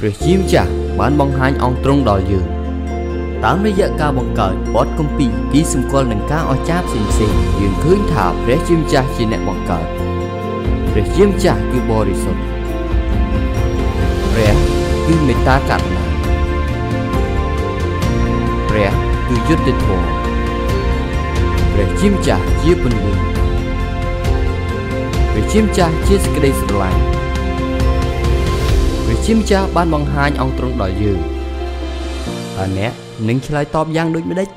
ព្រះជាម្ចាស់បានបង្ហាញអង្គទ្រង់ដល់យើងតាមរយៈការបង្កើតបទគម្ពីរទីសម្គាល់នឹងការអស្ចារ្យផ្សេងៗយើងឃើញថាព្រះជាម្ចាស់ជាអ្នកបង្កើតព្រះជាម្ចាស់គឺបរិសុទ្ធព្រះគឺមេត្តាករុណាព្រះគឺយុត្តិធម៌ព្រះជាម្ចាស់ជាពន្លឺព្រះជាម្ចាស់ជាសេចក្តីស្រឡាញ់ព្រះជាម្ចាស់បានបង្ហាញអង្គទ្រង់ដល់យើងហើយអ្នកនឹងឆ្លើយតបយ៉ាងដូចម្តេច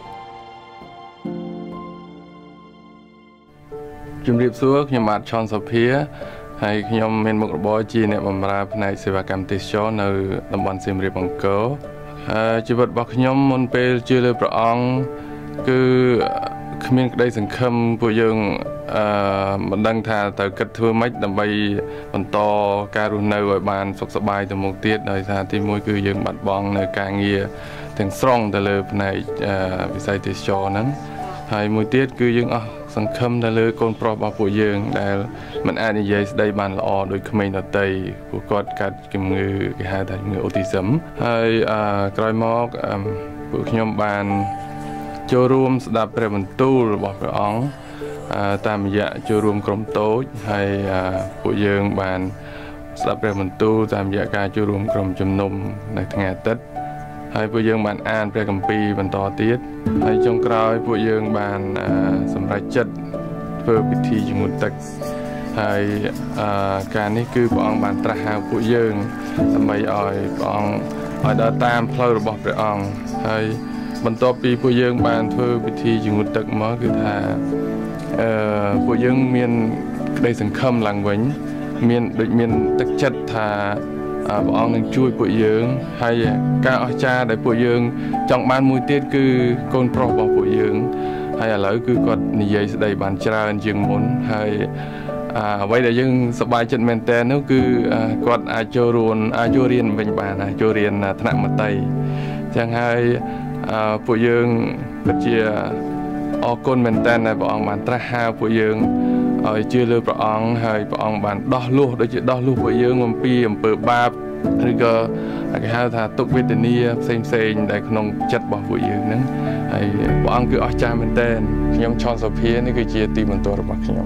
ជំរាបសួរខ្ញុំបាទឆនសុភាហើយខ្ញុំមានមុខរបរជាអ្នកបម្រើផ្នែកសេវាកម្មទេសចរនៅតំបន់សៀមរាបអង្គរជីវិតរបស់ខ្ញុំមុនពេលជឿលើព្រះអង្គគឺគ្មានក្តីសង្ឃឹមពួកយើងមិនដឹងថាត្រូវគិតធ្វើម៉េចដើម្បីបន្តការរស់នៅឲ្យបានសុខសប្បាយទៅមុខទៀតដោយសារទីមួយគឺយើងបាត់បង់នៅការងារទាំងស្រុងទៅលើផ្នែកវិស័យទេសចរហ្នឹងហើយមួយទៀតគឺយើងអស់សង្ឃឹមទៅលើកូនប្រុសរបស់ពួកយើងដែលមិនអាចនិយាយស្ដីបានល្អដូចក្មេងដទៃពួកគាត់កាត់ជំងឺគេហៅថាជំងឺអូទីសឹមហើយក្រោយមកពួកខ្ញុំបានចូលរួមស្ដាប់ព្រះបន្ទូលរបស់ព្រះអង្គតាមរយៈចូលរួមក្រុមតូចហើយពួកយើងបានស្ដាប់ព្រះបន្ទូលតាមរយៈការចូលរួមក្រុមជំនុំនៅថ្ងៃអាទិត្យហើយពួកយើងបានអានព្រះគម្ពីរបន្តទៀតហើយចុងក្រោយពួកយើងបានសម្រេចចិត្តធ្វើពិធីជំនុំទឹកហើយការនេះគឺព្រះអង្គបានត្រាស់ហៅពួកយើងដើម្បីឲ្យព្រះអង្គឲ្យដើរតាមផ្លូវរបស់ព្រះអង្គហើយបន្ទាប់ពីពួកយើងបានធ្វើពិធីជំនុំទឹកមកគឺថាពួកយើងមានក្តីសង្ឃឹមឡើងវិញមានទឹកចិត្តថាព្រះអង្គនឹងជួយពួកយើងហើយការអស្ចារ្យដែលពួកយើងចង់បានមួយទៀតគឺកូនប្រុសរបស់ពួកយើងហើយឥឡូវគឺគាត់និយាយស្ដីបានច្រើនជាងមុនហើយអ្វីដែលយើងសប្បាយចិត្តមែនតើនោះគឺគាត់អាចចូលរៀនវិញបានចូលរៀនថ្នាក់មត្តេយ្យចឹងហើយពួកយើងពិតជាអរគុណមែនតើព្រះអង្គបានត្រាស់ហៅពួកយើងឲ្យជឿលើព្រះអង្គហើយព្រះអង្គបានដោះលួសដូចជាដោះលួសពួកយើងអំពីអំពើបាបឬក៏គេហៅថាទុក្ខវេទនាផ្សេងដែលក្នុងចិត្តរបស់ពួកយើងហ្នឹងហើយព្រះអង្គគឺអស្ចារ្យមែនតើខ្ញុំឆនសុភានេះគឺជាទីបន្ទាល់របស់ខ្ញុំ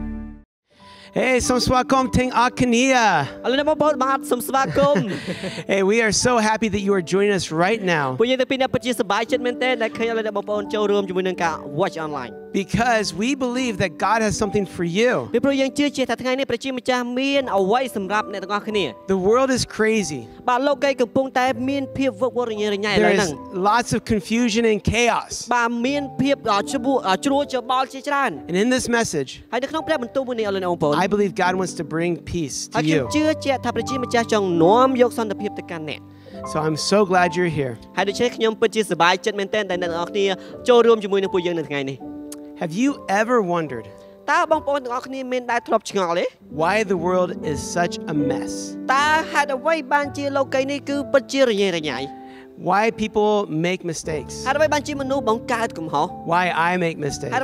Hey, som swakom ting akania. Hey, we are so happy that you are joining us right now. Watch online. Because we believe that God has something for you. The world is crazy. There is lots of confusion and chaos. And in this message, I believe God wants to bring peace to you. So I'm so glad you're here. Have you ever wondered why the world is such a mess? Why people make mistakes? Why I make mistakes?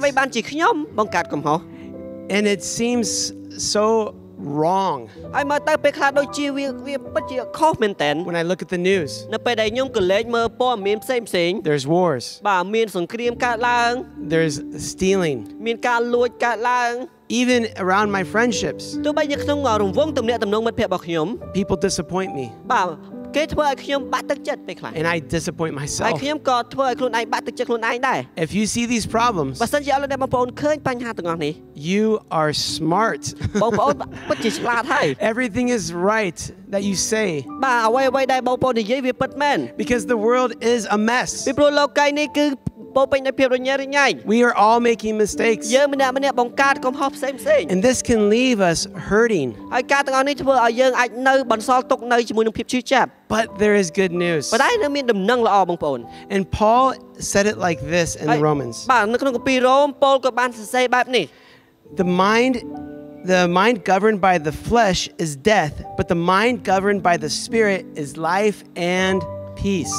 And it seems so wrong. When I look at the news, there's wars, there's stealing, even around my friendships. People disappoint me. And I disappoint myself. If you see these problems, you are smart. Everything is right that you say. Because the world is a mess. We are all making mistakes. And this can leave us hurting. But there is good news. And Paul said it like this in Romans. The mind governed by the flesh is death, but the mind governed by the Spirit is life and peace.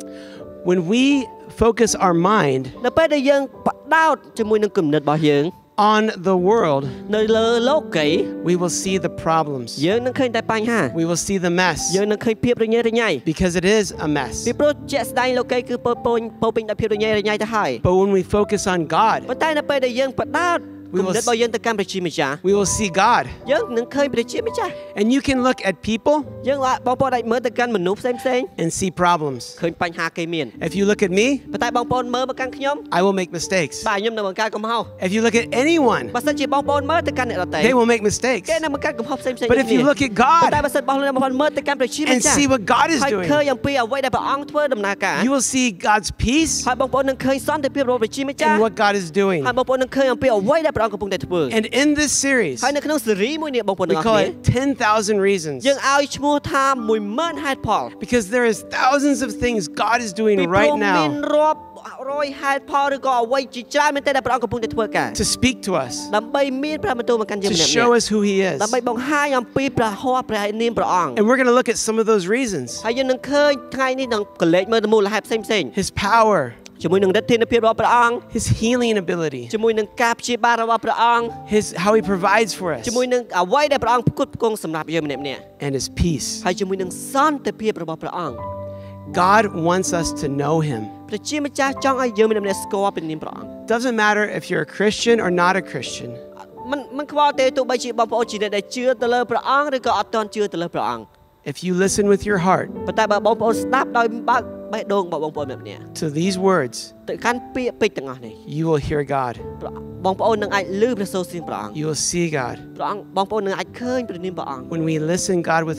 When we focus our mind, on the world, នៅលើលោកី we will see the problems. យើងនឹងឃើញតែបញ្ហា We will see the mess យើងនឹងឃើញភាពរញ៉េរញ៉ៃ because it is a mess. ពីព្រោះជាក់ស្ដែងលោកីគឺពោពេញដោយភាពរញ៉េរញ៉ៃទៅហើយ But when we focus on God, ប៉ុន្តែនៅពេលដែលយើងផ្ដោតគំនិតរបស់យើងទៅកាន់ព្រះជាម្ចាស់ we will see God. យើងនឹងឃើញព្រះជាម្ចាស់ And you can look at people យើងបងប្អូនអាចមើលទៅកាន់មនុស្សផ្សេង and see problems. ឃើញបញ្ហាគេមាន If you look at me, ប៉ុន្តែបងប្អូនមើលមកកាន់ខ្ញុំ I will make mistakes. បាទខ្ញុំនឹងបង្កើតកំហុស If you look at anyone, បើសិនជាបងប្អូនមើលទៅកាន់អ្នកដទៃ they will make mistakes. គេនឹងបង្កើតកំហុសផ្សេង But if you look at ប៉ុន្តែ God បើសិនបងប្អូនមើលទៅកាន់ព្រះជាម្ and ចាស់ see what God is ហើយ doing, ឃើញអំពីអ្វីដែលព្រះអង្គធ្វើដំណើរការ you will see God's peace ហើយបងប្អូននឹងឃើញសន្តិភាពរបស់ព្រះជាម្ចាស់ and what God is doing. ហើយបងប្អូននឹងឃើញអំពីអ្វីដែលព្រះអង្គកំពុងតែធ្វើ And in this series, ហើយនៅក្នុងស៊េរីមួយនេះបងប្អូន we ទាំងអស់ call គ្នា it 10,000 reasons. យើងឲ្យឈ្មោះថា10000ហេតុផល Because there is thousands of things God is doing ពីព្រោះ right មាន now រាប់រយហេតុផលឬក៏អ្វីជាច្រើនមែនទែនដែលព្រះអង្គកំពុងតែធ្វើការ to speak to us, ដើម្បីមានព្រះបន្ទូលមកកាន់យើង to ម្នាក់ៗ show us who He is. ដើម្បីបង្ហាញអំពីព្រះហស្ថព្រះនាមព្រះអង្គ And we're going to look at some of those reasons. ហើយយើងនឹងឃើញថ្ងៃនេះនឹងកលេចមើលទៅមូលហេតុផ្សេងៗ His power, ជាមួយនឹងឫទ្ធានុភាពរបស់ព្រះអង្គ His healing ability, ជាមួយនឹងការព្យាបាលរបស់ព្រះអង្គ how He provides for us, ជាមួយនឹងអ្វីដែលព្រះអង្គផ្គត់ផ្គង់សម្រាប់យើងម្នាក់ៗ and His peace. ហើយជាមួយនឹងសន្តិភាពរបស់ព្រះអង្គ God wants us to know Him. ព្រះជាម្ចាស់ចង់ឲ្យយើងម្នាក់ៗស្គាល់ពីនាមព្រះអង្គ Doesn't matter if you're a Christian or not a Christian. មិនខ្វល់ទេទោះបីជាបងប្អូនជាអ្នកដែលជឿទៅលើព្រះអង្គឬក៏អត់ទាន់ជឿទៅលើព្រះអង្គ If you listen with your heart ប៉ុន្តែបើបងប្អូនស្ដាប់ដោយបើកបេះដូងរបស់បងប្អូនម្នាក់ៗ to these words, ទៅកាន់ពាក្យពេចន៍ទាំងអស់នេះ you will hear God. បងប្អូននឹងអាចឮព្រះសូរសៀងព្រះអង្គ You will see God. ព្រះអង្គបងប្អូននឹងអាចឃើញព្រះនាមព្រះអង្គ When we listen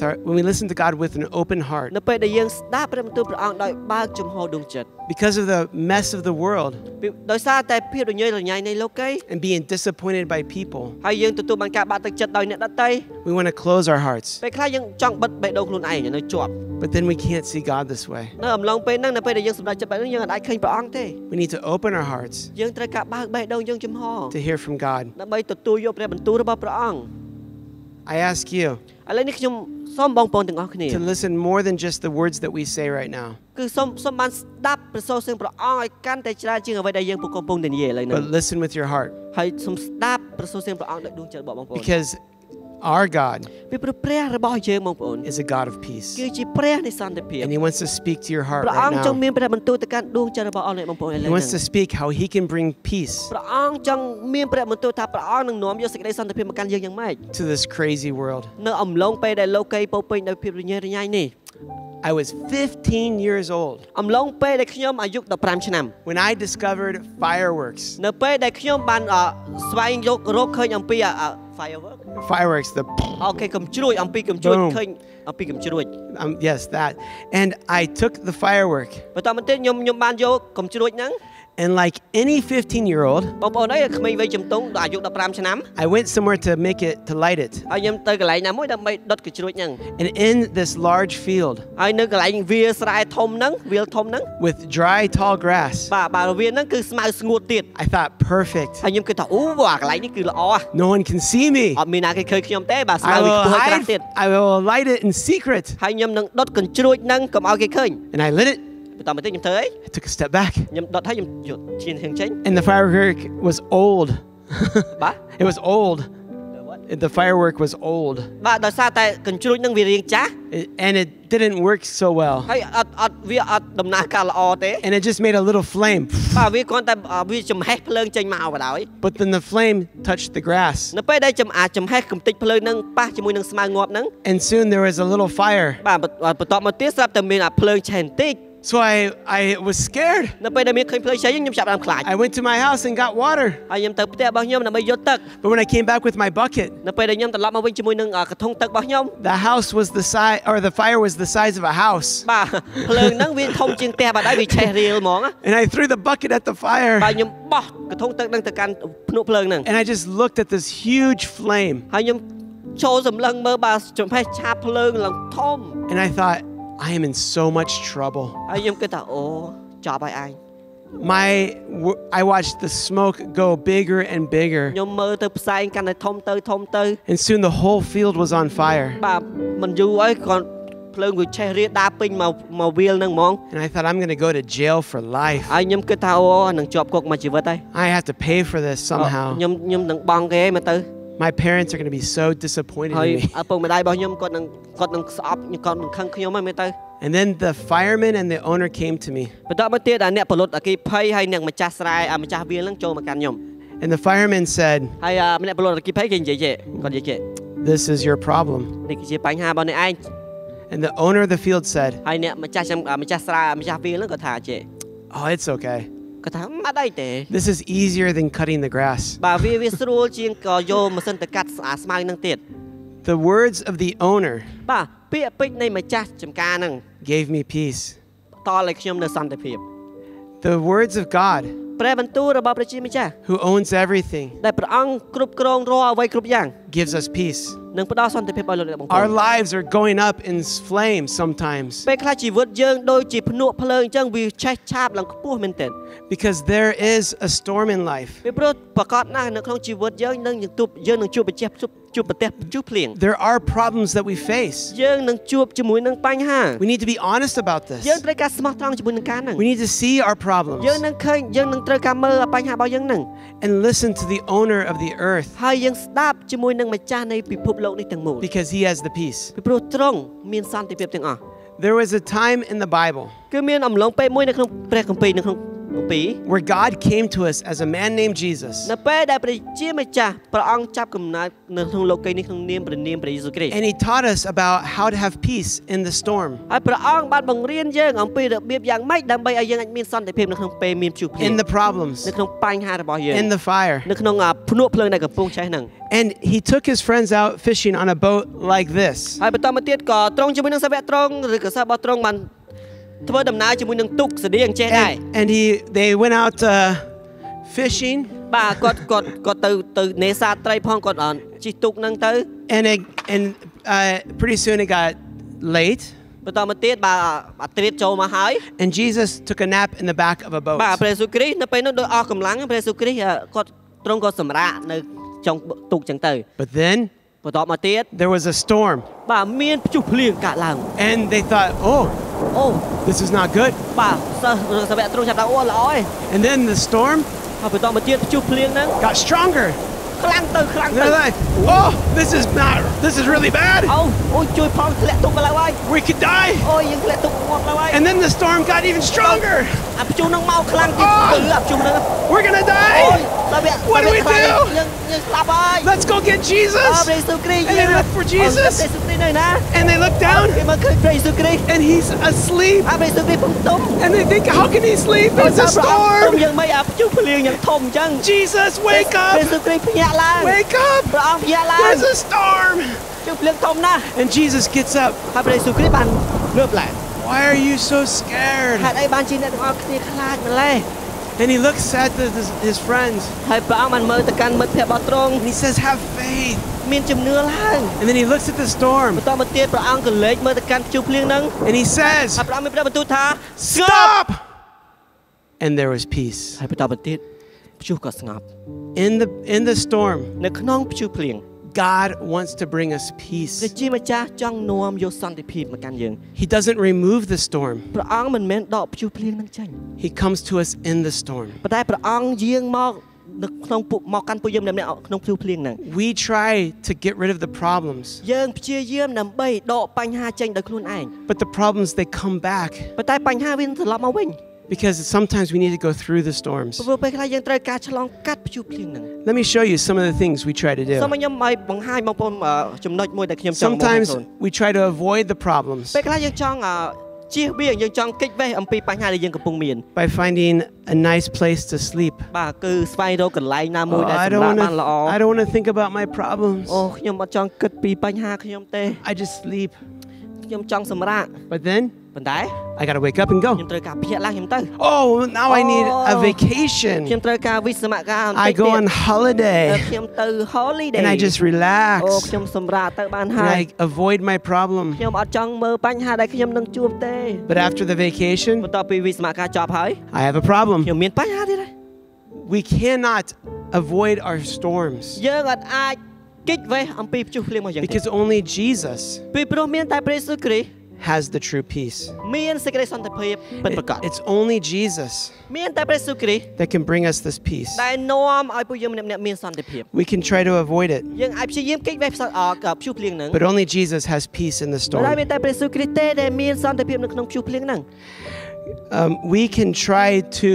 to God with an open heart, នៅពេលដែលយើងស្ដាប់ព្រះបន្ទូលព្រះអង្គដោយបើកចំហដួងចិត្ត because of the mess of the world ដោយសារតែភាពរញ៉េរញ៉ៃនៃលោកី and being disappointed by people, ហើយយើងទទួលបានការបាក់ទឹកចិត្តដោយអ្នកដទៃ we want to close our hearts. ពេលខ្លះយើងចង់បិទបេះដូងខ្លួនឯងនៅជាប់ But then we can't see God this way. នៅអំឡុងពេលហ្នឹងនៅពេលដែលយើងសម្រេចចិត្តបែបហ្នឹងយើងអាចឃើញព្រះអង្គទេ We need to open our hearts យើងត្រូវការបើកបេះដូងយើងចំហ to hear from God. ដើម្បីទទួលយកព្រះបន្ទូលរបស់ព្រះអង្គ I ask you ឥឡូវនេះខ្ញុំសូមបងប្អូនទាំងអស់គ្នា to listen more than just the words that we say right now, គឺសូមបានស្ដាប់ព្រះសូរសៀងព្រះអង្គឲ្យកាន់តែច្រើនជាងអ្វីដែលយើងកំពុងតែនិយាយឥឡូវហ្នឹង but listen with your heart. ហើយសូមស្ដាប់ព្រះសូរសៀងព្រះអង្គដោយដួងចិត្តរបស់បងប្អូន Because our God ពីព្រោះព្រះរបស់យើងបងប្អូន is a God of peace. គឺជាព្រះនៃសន្តិភាព And He wants to speak to your heart ព្រះអ right ង្គចង់ now. មានព្រះបន្ទូលទៅកាន់ដួងចិត្តរបស់អស់អ្នកបងប្អូនឥឡូវ He ហ្នឹង wants to speak how He can bring peace ព្រះអង្គចង់មានព្រះបន្ទូលថាព្រះអង្គនឹងនាំយកសេចក្តីសន្តិភាពមកកាន់យើងយ៉ាងម៉េច to this crazy world. នៅអំឡុងពេលដែលលោកីពោពេញដោយភាពរញ៉េរញ៉ៃនេះ I was 15 years old អំឡុងពេលដែលខ្ញុំអាយុ15ឆ្នាំ when I discovered fireworks. នៅពេលដែលខ្ញុំបានស្វែងរកឃើញអំពី firework Fireworks, the អូខេកំជ្រួចអំពីកំជ្រួច Boom. ឃើញអំពីកំជ្រួច yes, that. And I took the firework, បន្តមកទៀតខ្ញុំបានយកកំជ្រួចហ្នឹង and like any 15-year-old, បងប្អូនអើយក្មេងវ័យជំទង់ដល់អាយុ15ឆ្នាំ I went somewhere to light it. ហើយខ្ញុំទៅកន្លែងណាមួយដើម្បីដុតកំជ្រួចហ្នឹង And in this large field ហើយនៅកន្លែងវាលស្រែធំហ្នឹងវាលធំហ្នឹង with dry, tall grass, បាទវាលហ្នឹងគឺស្មៅស្ងួតទៀត I thought, perfect. ហើយខ្ញុំគិតថាអូអាកន្លែងនេះគឺល្អ No one can see me. អត់មានណាគេឃើញខ្ញុំទេបាទស្មៅ I វា will ខ្ពស់ហើយក្រាស់ទៀត I will light it in secret. ហើយខ្ញុំនឹងដុតកញ្ជ្រួចហ្នឹងកុំឲ្យគេឃើញ And I lit it. បន្តមកទៀតខ្ញុំធ្វើអី I took a step back. ខ្ញុំដុតហើយខ្ញុំយកឈានចេញ And the firework was old. បាទ It was old. The firework was old. បាទដោយសារតែកញ្ជ្រួចហ្នឹងវារាងចាស់ And it didn't work so well. ហើយវាអត់ដំណើរការល្អទេ And it just made a little flame. បាទវាគ្រាន់តែវាចំហេះភ្លើងចេញមកបណ្ដោយ But then the flame touched the grass. នៅពេលដែលចំហេះកំទេចភ្លើងហ្នឹងប៉ះជាមួយនឹងស្មៅងាប់ហ្នឹង And soon there was a little fire. បាទបន្តមកទៀតស្រាប់តែមានភ្លើងឆេះបន្តិច So I was scared. នៅពេលដែលមានឃើញភ្លើងឆេះខ្ញុំចាប់ផ្ដើមខ្លាច I went to my house and got water. ហើយខ្ញុំទៅផ្ទះរបស់ខ្ញុំដើម្បីយកទឹក But when I came back with my bucket, នៅពេលដែលខ្ញុំត្រឡប់មកវិញជាមួយនឹងកធុងទឹករបស់ខ្ញុំ the house was the size, or the fire was the size of a house. បាទភ្លើងហ្នឹងវាធំជាងផ្ទះបាទហើយវាឆេះរៀលហ្មង And I threw the bucket at the fire. បាទខ្ញុំបោះកធុងទឹកហ្នឹងទៅកាន់ភ្នក់ភ្លើងហ្នឹង And I just looked at this huge flame. ហើយខ្ញុំចូលសម្លឹងមើលបាទចំហេះឆាបភ្លើងឡើងធំ And I thought, I am in so much trouble. ហើយខ្ញុំគិតថាអូចប់ហើយឯង I watched the smoke go bigger and bigger. ខ្ញុំមើលទៅផ្សែងកាន់តែធំទៅ And soon the whole field was on fire. បាទមិនយូរអីគ្រាន់ភ្លើងវាឆេះរៀដាពេញមកវាលនឹងហ្មង And I thought I'm going to go to jail for life. ហើយខ្ញុំគិតថាអូនឹងជាប់គុកមួយជីវិតហើយ I have to pay for this somehow. ខ្ញុំនឹងបង់គេមើលទៅ My parents are going to be so disappointed ហើយ in me. ឪពុកម្ដាយរបស់ខ្ញុំគាត់នឹងស្អប់គាត់នឹងខឹងខ្ញុំហើយមើលទៅ And then the fireman and the owner came to me. បន្ទាប់មកទៀតអ្នកផលិតអគ្គិភ័យហើយអ្នកម្ចាស់ស្រែម្ចាស់វាលនឹងចូលមកកាន់ខ្ញុំ And the fireman said, ហើយអ្នកផលិតអគ្គិភ័យគេនិយាយចេះគាត់និយាយចេះ "This is your problem." នេះគឺជាបញ្ហារបស់អ្នកឯង And the owner of the field said, ហើយអ្នកម្ចាស់ស្រែម្ចាស់វាលនឹងគាត់ថាចេះ "Oh, it's okay. គាត់ថាអត់អីទេ This is easier than cutting the grass." បាទវាស្រួលជាងក៏យកម៉ាស៊ីនទៅកាត់ស្មៅនឹងទៀត The words of the owner បាទពាក្យពេចន៍នៃម្ចាស់ចំការនឹង gave me peace. តល់ឲ្យខ្ញុំនៅសន្តិភាព The words of God, ព្រះបន្ទូលរបស់ព្រះជាម្ចាស់ who owns everything, ដែលព្រះអង្គគ្រប់គ្រងរាល់អ្វីគ្រប់យ៉ាង gives us peace. នឹងផ្ដល់សន្តិភាពឲ្យលោកអ្នកបងប្អូ Our ន lives are going up in flames sometimes ពេលខ្លះជីវិតយើងដូចជាភ្នក់ភ្លើងអញ្ចឹងវាឆេះឆាបឡើងខ្ពស់មែនទែន because there is a storm in life. ពីព្រោះប្រកបណាស់នៅក្នុងជីវិតយើងនឹងជួបប្រទះជួបភ្លៀង There are problems that we face. យើងនឹងជួបជាមួយនឹងបញ្ហា We need to be honest about យើង this. ត្រូវការស្មោះត្រង់ជាមួយនឹងការហ្នឹង We need to see our problems យើងនឹងឃើញយើងនឹងត្រូវការមើលបញ្ហារបស់យើងហ្នឹង and listen to the owner of the earth ហើយយើងស្ដាប់ជាមួយនឹងម្ចាស់នៃពិភពលោកនេះទាំងមូល because he has the peace. ពីព្រោះទ្រង់មានសន្តិភាពទាំងអស់ There was a time in the Bible គឺមានអំឡុងពេលមួយនៅក្នុងព្រះគម្ពីរនៅក្នុងគម្ពីរ where God came to us as a man named Jesus. នៅពេលដែលព្រះជាម្ចាស់ព្រះអង្គចាប់កំណើតនៅក្នុងលោកីនេះក្នុងនាមព្រះយេស៊ូវគ្រីស្ទ And he taught us about how to have peace in the storm, ហើយព្រះអង្គបានបង្រៀនយើងអំពីរបៀបយ៉ាងម៉េចដើម្បីឲ្យយើងអាចមានសន្តិភាពនៅក្នុងពេលមានព្យុះភ្លៀង in the problems, នៅក្នុងបញ្ហារបស់យើង in the fire. នៅក្នុងភ្នក់ភ្លើងដែលកំពុងឆេះហ្នឹង And he took his friends out fishing on a boat like this. ហើយបន្តមកទៀតក៏ត្រង់ជាមួយនឹងសាវកត្រង់ឬក៏សាវកត្រង់បានធ្វើដំណើរជាមួយនឹងទូកស្តៀងចេះដែរ And they went out fishing. បាទគាត់ទៅនេសាទត្រីផងគាត់ជិះទូកហ្នឹងទៅ And pretty soon it got late. បន្តមកទៀតបាទអាត្រៀតចូលមកហើយ And Jesus took a nap in the back of a boat. បាទព្រះយេស៊ូវគ្រីស្ទនៅពេលនោះដោយអស់កម្លាំងព្រះយេស៊ូវគ្រីស្ទគាត់ទ្រង់ក៏សម្រាកនៅចុងទូកចឹងទៅ But then បន្តមកទៀត there was a storm. បាទមានព្យុះភ្លៀងកើតឡើង And they thought, oh, អូ this is not good. បាទសិស្សសាវកទ្រង់ចាប់ថាអូល្អហើយ And then the storm ហើយបន្តមកទៀតព្យុះភ្លៀងហ្នឹង got stronger. ខ្លាំងទៅ And they're like, oh, this is really bad. អូជួយផងធ្លាក់ទុកមកឡើយ We could die. អូយើងធ្លាក់ទុកមកឡើយ And then the storm got even stronger. អាព្យុះហ្នឹងមកខ្លាំងទៀតអាព្យុះហ្នឹង We're going to អូ die. សាវក What do we do? យើងស្លាប់ហើយ Let's go get ព្រះ Jesus. យេស៊ូវគ្រីស្ទ And they look for Jesus. ព្រះយេស៊ូវគ្រីស្ទនៅណា And they look down គេមកឃើញព្រះយេស៊ូវគ្រីស្ទ and he's asleep. ព្រះយេស៊ូវគ្រីស្ទពងទុំ And they think, how can he sleep? It's a ទុំ storm. យ៉ាងម៉េចអាព្យុះភ្លៀងយ៉ាងធំអញ្ចឹង Jesus, wake ព្រះយេ up. ស៊ូវគ្រីស្ទភ្ញាក់ឡើង Wake up. ព្រះអង្គភ្ញាក់ឡើង There's a storm. ព្យុះភ្លៀងធំណាស់ And Jesus gets up. ហើយព្រះយេស៊ូវគ្រីស្ទបានងើបឡើង Why are you so scared? ហេតុអីបានជាអ្នកទាំងអស់គ្នាខ្លាចម្លេះ And he looks at his friends ហើយព្រះអង្គបានមើលទៅកាន់មិត្តភក្តិរបស់ទ្រង់ and he says, have faith. មានជំនឿឡើង And then he looks at the storm បន្តមកទៀតព្រះអង្គក៏លេចមើលទៅកាន់ព្យុះភ្លៀងហ្នឹង and he says, ហើយព្រះអង្គមានព្រះបន្ទូលថាស្ងប់ stop. And there was peace. ហើយបន្តមកទៀតព្យុះក៏ស្ងប់ In the storm, នៅក្នុងព្យុះភ្លៀង God wants to bring us ព្រះ peace. ជាម្ចាស់ចង់នាំយកសន្តិភាពមកកាន់យើង He doesn't remove the storm. ព្រះអង្គមិនមែនដកព្យុះភ្លៀងហ្នឹងចេញ He comes to us in the storm. ប៉ុន្តែព្រះអង្គយាងមកនៅក្នុងមកកាន់ពួកយើងម្នាក់ៗក្នុងព្យុះភ្លៀងហ្នឹង We try to get rid of the problems, យើងព្យាយាមដើម្បីដកបញ្ហាចេញដោយខ្លួនឯង but the problems, they come back ប៉ុន្តែបញ្ហាវាត្រឡប់មកវិញ because sometimes we need to go through the storms. ព្រោះពេលខ្លះយើងត្រូវការឆ្លងកាត់ព្យុះភ្លៀងហ្នឹង Let me show you some of the things we try to សូម do. ឲ្យខ្ញុំឲ្យបង្ហាញបងប្អូនចំណុចមួយដែលខ្ញុំចង់បង្ហាញ Sometimes ខ្លួន we try to avoid the problems ពេលខ្លះយើងចង់ជៀសវាងយើងចង់គេចវេះអំពីបញ្ហាដែលយើងកំពុងមាន by finding a nice place to sleep. បាទគឺស្វែងរកកន្លែងណាមួយ Oh, ដែល I សម្ don't រាប់ want បានល្អ to. I don't want to think about my problems. អូខ្ញុំអត់ចង់គិតពីបញ្ហាខ្ញុំទេ I just sleep. ខ្ញុំចង់សម្រាក But then ប៉ុន្តែ I gotta wake up and ខ្ញុំ go. ត្រូវការភ្ញាក់ឡើងខ្ញុំទៅ Oh, now I need a Oh. vacation. ខ្ញុំត្រូវការវិស្សមការបន្តិ I ច go ទៀត on holiday ខ្ញុំទៅ holiday and I just relax អូខ្ញុំសម្រាកទៅបាន and ហើយ I avoid my problem. ខ្ញុំអត់ចង់មើលបញ្ហាដែលខ្ញុំនឹងជួបទេ But after the vacation, បន្ទាប់ពីវិស្សមការចប់ហើយ I have a problem. ខ្ញុំមានបញ្ហាទៀតហើយ We cannot avoid our storms យើងអត់អាចគេចវេះអំពីព្យុះភ្លៀងរបស់យើងទេ because only Jesus ពីព្រោះមានតែព្រះយេស៊ូវគ្រីស្ទ has the true peace. មានសេចក្តីសន្តិភាពពិតប្រាកដ It's only Jesus មានតែព្រះយេស៊ូវគ្រីស្ទ that can bring us this peace. ដែលនាំឲ្យពួកយើងម្នាក់ៗមានសន្តិភាព We can try to avoid it, យើងអាចព្យាយាមគេចវេះព្យុះភ្លៀងហ្នឹង but only Jesus has peace in the តែ storm. មានតែព្រះយេស៊ូវគ្រីស្ទទេដែលមានសន្តិភាពនៅក្នុងព្យុះភ្លៀងហ្នឹង We can try to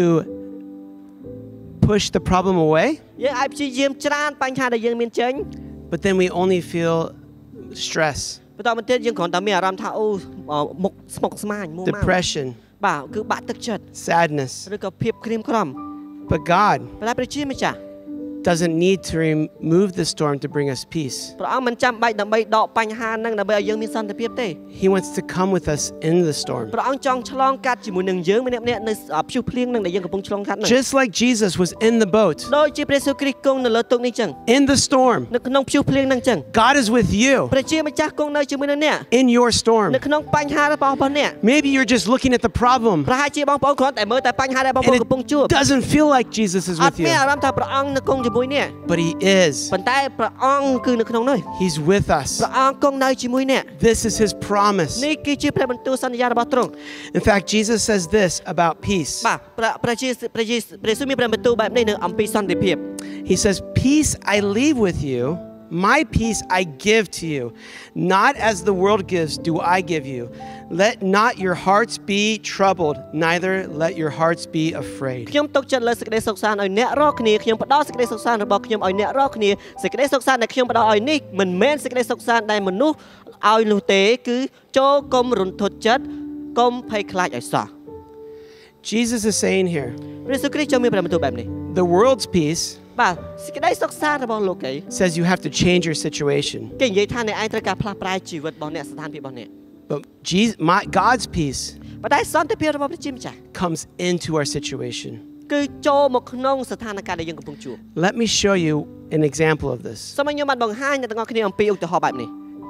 push the problem away, យើងអាចព្យាយាមច្រានបញ្ហាដែលយើងមានចេញ but then we only feel stress, បន្តមកទៀតយើងគ្រាន់តែមានអារម្មណ៍ថាអូមុខស្មុគស្មាញមួម៉ៅ depression, បាទគឺបាក់ទឹកចិត្ត sadness. ឬក៏ភាពក្រៀមក្រំ But God ប៉ុន្តែព្រះជាម្ចាស់ doesn't need to remove the storm to bring us peace. ព្រះអង្គមិនចាំបាច់ដើម្បីដកបញ្ហាហ្នឹងដើម្បីឲ្យយើងមានសន្តិភាពទេ He wants to come with us in the storm. ព្រះអង្គចង់ឆ្លងកាត់ជាមួយនឹងយើងម្នាក់ៗនៅព្យុះភ្លៀងហ្នឹងដែលយើងកំពុងឆ្លងកាត់ហ្នឹង Just like Jesus was in the boat, ដូចជាព្រះយេស៊ូវគ្រីស្ទគង់នៅលើទូកនេះចឹង in the storm, នៅក្នុងព្យុះភ្លៀងហ្នឹងចឹង God is with you ព្រះជាម្ចាស់គង់នៅជាមួយនឹងអ្នក in your storm. នៅក្នុងបញ្ហារបស់អ្នក Maybe you're just looking at the problem ប្រហែលជាបងប្អូនគ្រាន់តែមើលតែបញ្ហាដែលបងប្អូន and កំពុងជួប it doesn't feel like Jesus is អ with ត់មាន you, អារម្មណ៍ថាព្រះអង្គនៅគង់ជាមួយអ្នក but He is. ប៉ុន្តែព្រះអង្គគឺនៅក្នុងនោះ He's with us. ព្រះអង្គគង់នៅជាមួយអ្នក This is His promise. នេះគឺជាព្រះបន្ទូលសន្យារបស់ទ្រង់ In fact, Jesus says this about peace. បាទព្រះយេស៊ូវមានព្រះបន្ទូលបែបនេះនៅអំពីសន្តិភាព He says, "Peace I leave with you, my peace I give to you. Not as the world gives do I give you. Let not your hearts be troubled, neither let your hearts be afraid." ខ្ញុំទុកចិត្តលើសេចក្តីសុខសាន្តឲ្យអ្នករាល់គ្នាខ្ញុំផ្ដល់សេចក្តីសុខសាន្តរបស់ខ្ញុំឲ្យអ្នករាល់គ្នាសេចក្តីសុខសាន្តដែលខ្ញុំផ្ដល់ឲ្យនេះមិនមែនសេចក្តីសុខសាន្តដែលមនុស្សឲ្យនោះទេគឺចូលកុំរន្ធត់ចិត្តកុំភ័យខ្លាចឲ្យសោះ Jesus is saying here, ព្រះយេស៊ូវគ្រីស្ទចូលមានព្រះបន្ទូលបែបនេះ the world's peace បាទសេចក្តីសុខសាន្តរបស់លោកី says you have to change your situation. គេនិយាយថាអ្នកឯងត្រូវការផ្លាស់ប្រែជីវិតរបស់អ្នកស្ថានភាពរបស់អ្នក But God's peace ប៉ុន្តែសន្តិភាពរបស់ព្រះជាម្ចាស់ comes into our situation. គឺចូលមកក្នុងស្ថានភាពដែលយើងកំពុងជួប Let me show you an example of this. សូមឲ្យខ្ញុំបានបង្ហាញអ្នកទាំងអស់គ្នាអំពីឧទាហរណ៍បែបនេះ